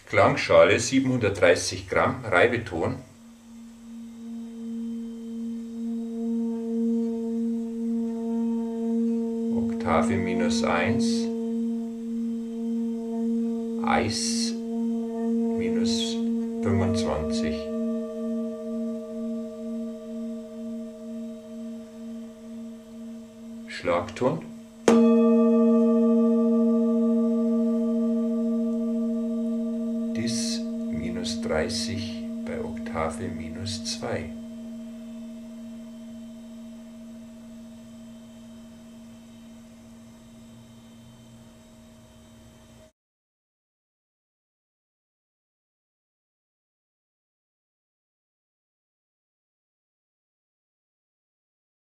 Klangschale 730 Gramm, Reibeton. Oktave -1, Eis -25. Schlagton. Dis -30 bei Oktave -2.